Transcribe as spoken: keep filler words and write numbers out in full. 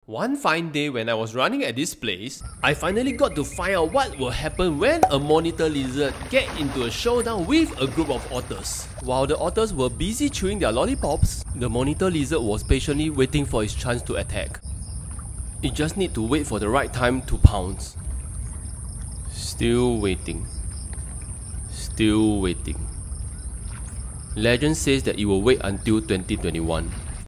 One fine day when I was running at this place, I finally got to find out what will happen when a monitor lizard get into a showdown with a group of otters. While the otters were busy chewing their lollipops, the monitor lizard was patiently waiting for its chance to attack. It just need to wait for the right time to pounce. Still waiting. Still waiting. Legend says that it will wait until twenty twenty-one.